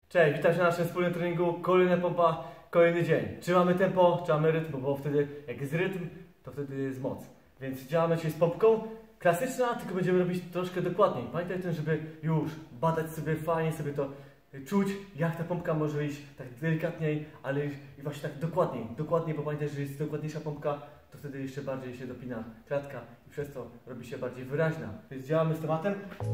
Cześć, witam się na naszym wspólnym treningu. Kolejna pompa, kolejny dzień. Trzymamy tempo, trzymamy rytm, bo wtedy jak jest rytm, to wtedy jest moc. Więc działamy dzisiaj z pompką. Klasyczna, tylko będziemy robić troszkę dokładniej. Pamiętaj tym, żeby już badać sobie, fajnie sobie to czuć, jak ta pompka może iść tak delikatniej, ale i właśnie tak dokładniej. Dokładniej, bo pamiętaj, że jest dokładniejsza pompka, to wtedy jeszcze bardziej się dopina klatka i przez to robi się bardziej wyraźna. Więc działamy z tematem.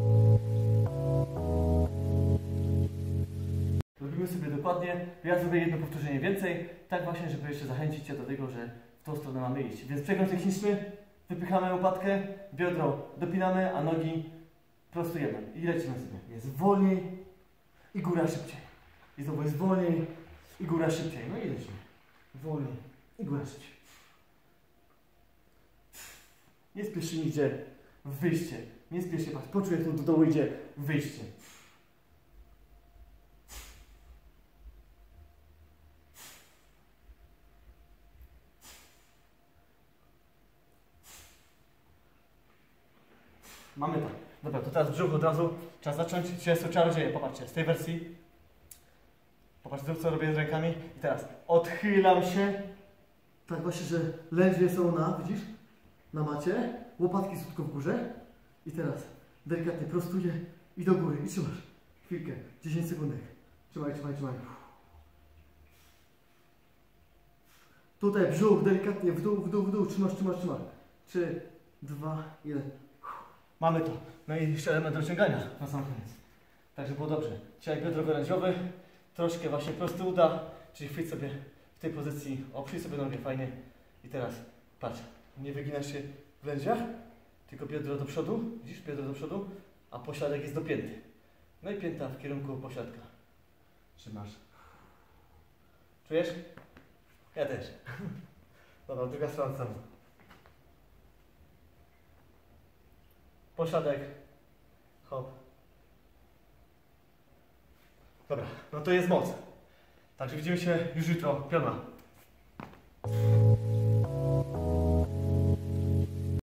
Robimy sobie dokładnie, ja zrobię jedno powtórzenie więcej, tak właśnie, żeby jeszcze zachęcić Cię do tego, że w tą stronę mamy iść. Więc przegląd techniczny, wypychamy łopatkę, biodro dopinamy, a nogi prostujemy i lecimy sobie. Jest wolniej i góra szybciej. I znowu jest wolniej i góra szybciej. No i lecimy. Wolniej i góra szybciej. Nie spieszy nigdzie wyjście. Nie spieszy, patrz, poczuj jak tu do dołu idzie wyjście. Mamy to. Dobra, to teraz brzuch od razu. Trzeba zacząć. Dzisiaj są czarodzieje. Popatrzcie, z tej wersji. Popatrzcie, co robię z rękami. I teraz odchylam się. Tak właśnie, że lędźwie są widzisz? Na macie. Łopatki są tylko w górze. I teraz delikatnie prostuję i do góry. I trzymasz. Chwilkę. 10 sekundek. Trzymaj, trzymaj, trzymaj. Tutaj brzuch delikatnie w dół, w dół, w dół. Trzymasz, trzymasz, trzymasz. 3, 2, 1. Mamy to. No i jeszcze element rozciągania na sam koniec. Tak, żeby było dobrze. Dzisiaj biodro wyrędziowy, troszkę właśnie prosty uda, czyli chwyć sobie w tej pozycji, oprzyj sobie nogę fajnie. I teraz patrz, nie wyginasz się w lędźwiach, tylko biodro do przodu, widzisz, biodro do przodu, a pośladek jest dopięty. No i pięta w kierunku pośladka. Trzymasz. Czujesz? Ja też. Dobra, druga strona sama. Pośladek, hop. Dobra, no to jest moc. Także widzimy się już jutro, piona.